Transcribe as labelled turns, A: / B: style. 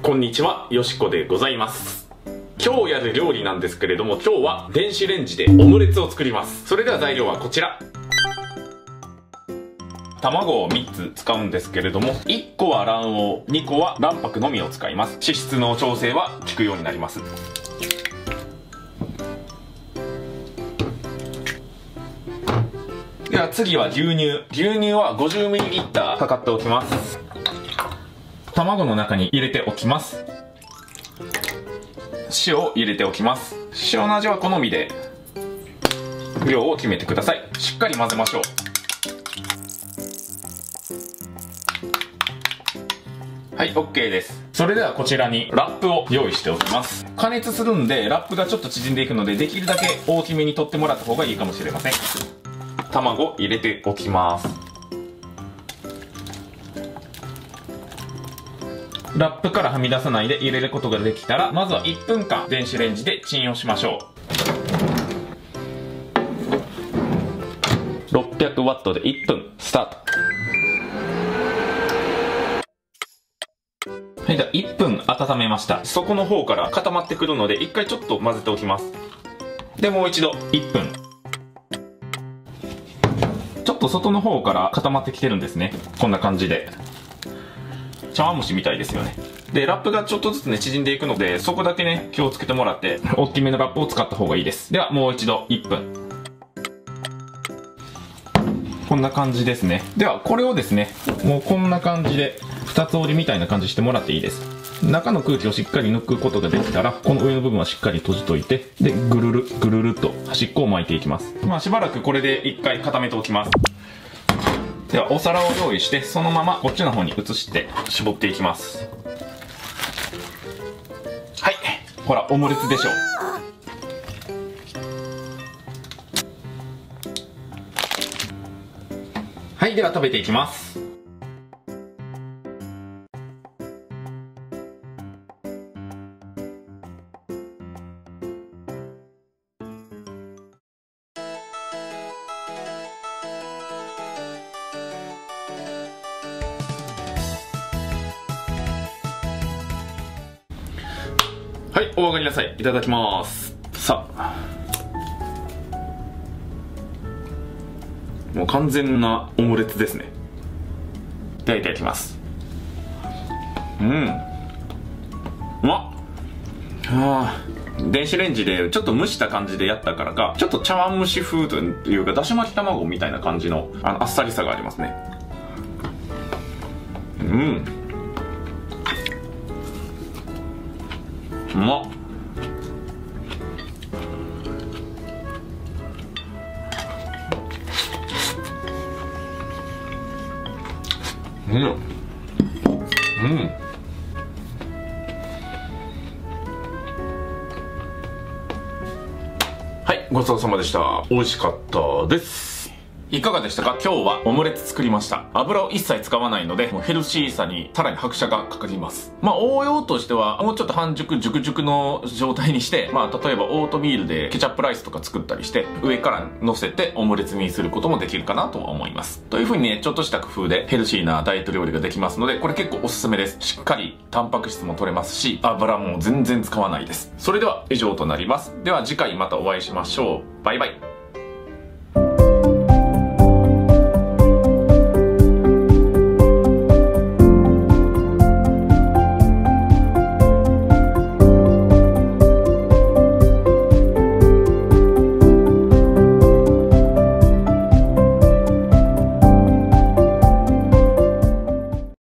A: こんにちは、よしこでございます。今日やる料理なんですけれども、今日は電子レンジでオムレツを作ります。それでは材料はこちら。卵を3つ使うんですけれども、1個は卵黄、2個は卵白のみを使います。脂質の調整は効くようになります。では次は牛乳。牛乳は 50ml かかっておきます。卵の中に入れておきます。塩を入れておきます。塩の味は好みで量を決めてください。しっかり混ぜましょう。はい、 OK です。それではこちらにラップを用意しておきます。加熱するんでラップがちょっと縮んでいくので、できるだけ大きめに取ってもらった方がいいかもしれません。卵入れておきます。ラップからはみ出さないで入れることができたら、まずは1分間電子レンジでチンをしましょう。600ワットで1分スタート。はい、では1分温めました。底の方から固まってくるので1回ちょっと混ぜておきます。でもう一度1分。ちょっと外の方から固まってきてるんですね。こんな感じで茶碗蒸しみたいですよね。でラップがちょっとずつね縮んでいくので、そこだけね気をつけてもらって大きめのラップを使った方がいいです。ではもう一度1分。こんな感じですね。ではこれをですね、もうこんな感じで二つ折りみたいな感じしてもらっていいです。中の空気をしっかり抜くことができたら、この上の部分はしっかり閉じといて、でぐるるぐるるっと端っこを巻いていきます。まあしばらくこれで一回固めておきます。ではお皿を用意して、そのままこっちの方に移して絞っていきます。はい、ほらオムレツでしょう。はい、では食べていきます。はい、お上がりなさい。いただきます。さあ、もう完全なオムレツですね。ではいただきます。うまっ。電子レンジでちょっと蒸した感じでやったからか、ちょっと茶碗蒸し風というかだし巻き卵みたいな感じのあっさりさがありますね。うまっ。はい、ごちそうさまでした。美味しかったです。いかがでしたか？今日はオムレツ作りました。油を一切使わないので、もうヘルシーさにさらに拍車がかかります。まあ応用としては、もうちょっと半熟、熟々の状態にして、まあ例えばオートミールでケチャップライスとか作ったりして、上から乗せてオムレツにすることもできるかなとは思います。という風にね、ちょっとした工夫でヘルシーなダイエット料理ができますので、これ結構おすすめです。しっかりタンパク質も取れますし、油も全然使わないです。それでは以上となります。では次回またお会いしましょう。バイバイ。